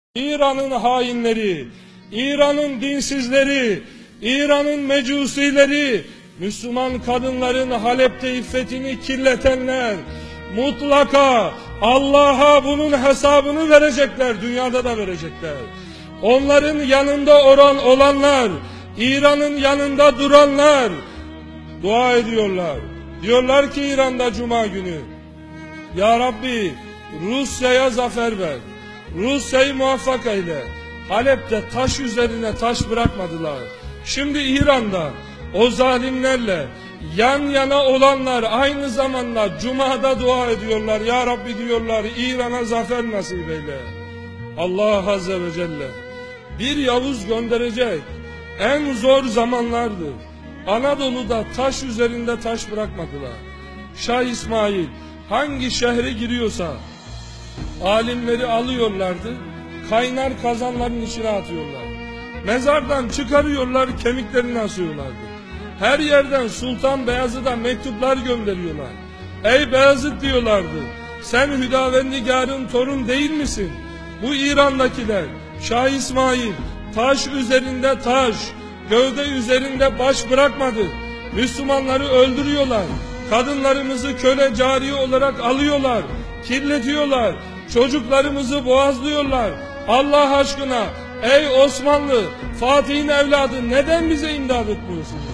İran'ın hainleri, İran'ın dinsizleri, İran'ın mecusileri, Müslüman kadınların Halep'te iffetini kirletenler, mutlaka Allah'a bunun hesabını verecekler, dünyada da verecekler. Onların yanında olanlar, İran'ın yanında duranlar dua ediyorlar. Diyorlar ki İran'da Cuma günü, Ya Rabbi Rusya'ya zafer ver. Rusya'yı muvaffak eyle. Halep'te taş üzerine taş bırakmadılar. Şimdi İran'da o zalimlerle yan yana olanlar aynı zamanda Cuma'da dua ediyorlar. Ya Rabbi diyorlar, İran'a zafer nasip eyle. Allah Azze ve Celle bir Yavuz gönderecek. En zor zamanlardır. Anadolu'da taş üzerinde taş bırakmadılar. Şah İsmail hangi şehre giriyorsa alimleri alıyorlardı, kaynar kazanların içine atıyorlar. Mezardan çıkarıyorlar, kemiklerini asıyorlardı. Her yerden Sultan Beyazıt'a mektuplar gönderiyorlar. Ey Beyazıt diyorlardı, sen Hüdavendigar'ın torun değil misin? Bu İran'dakiler, Şah İsmail taş üzerinde taş, gövde üzerinde baş bırakmadı. Müslümanları öldürüyorlar. Kadınlarımızı köle cariye olarak alıyorlar, kirletiyorlar. Çocuklarımızı boğazlıyorlar. Allah aşkına ey Osmanlı, Fatih'in evladı neden bize imdad etmiyorsunuz?